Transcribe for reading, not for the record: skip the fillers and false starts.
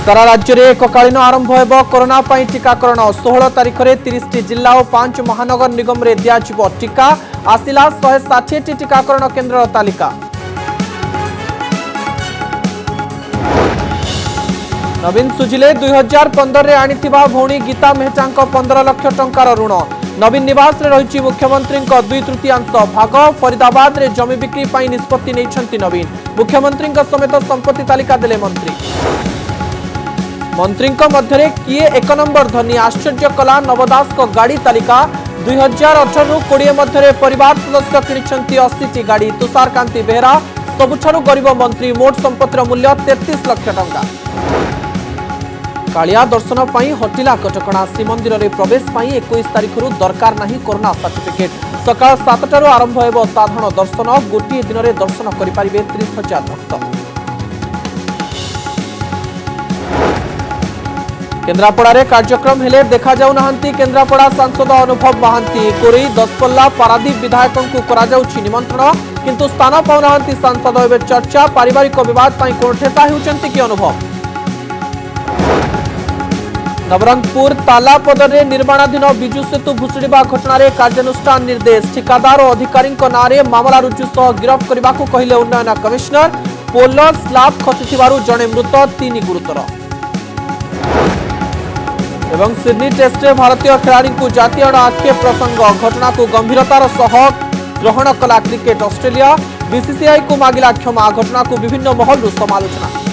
सारा राज्य में एककालीन आरंभ हो कोरोना टीकाकरण 16 तारीख में 30 जिला और 5 महानगर निगम में दिज्व टीका आसिला 160 टीकाकरण केन्द्र तालिका। नवीन सुझिले 2015 आनिथिबा भौणी गीता मेहता 15 लाख टंकार ऋण। नवीन निवास रे रही मुख्यमंत्री 2/3 भाग। फरीदाबाद रे जमी बिक्री पर निष्पत्ति नहीं नवीन। मुख्यमंत्री समेत संपत्ति तालिका देले मंत्री। मंत्री मध्य किए 1 नंबर धनी आश्चर्य कला नवदास को गाड़ी तालिका। 2018 ରୁ 20 मध्य परिवार सदस्य किनिछंती 80 गाड़ी। तुषारकांति बेहरा सबुठारु गरीब मंत्री। मोट संपत्तिर मूल्य 33 लाख टंका। कालिया दर्शन पर हटिला कटकणा। श्रीमंदिर में प्रवेश 21 तारीख दरकार नहीं कोरोना सर्टिफिकेट। सकाल 7 आरंभ हो साधारण दर्शन। गोटे दिन में दर्शन करें 30,000 भक्त। केन्द्रापड़ा कार्यक्रम हेले देखा जाऊना केन्द्रापड़ा सांसद अनुभव महांती। कोरी दसपल्ला पारादीप विधायकों को कराଯାउछि निमंत्रण किंतु स्थान पाउना सांसद। एवं चर्चा पारिवारिक विवाद कोठेसा होउछंती कि अनुभव। नवरंगपुर तालापदर निर्माणाधीन विजु सेतु भुशुड़ा घटना कार्यानुष्ठान निर्देश। ठिकादार और अधिकारी नारे मामला रुजु सह गिरफ करने को कहले उन्नयन कमिश्नर। पोल स्लाब खसी जड़े मृत 3 गुरुतर। एवं सिडनी टेस्ट भारतीय खिलाड़ी को जातीय आक्षेप प्रसंग। घटना को गंभीरतार सह ग्रहण कला क्रिकेट। ऑस्ट्रेलिया बीसीसीआई को मागिला क्षमा। घटना को विभिन्न महलू समालोचना।